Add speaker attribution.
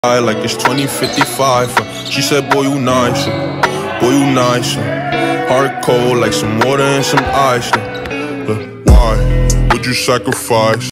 Speaker 1: Like it's 2055. She said, boy, you nice. Boy, you nice. Heart cold like some water and some ice. Why would you sacrifice?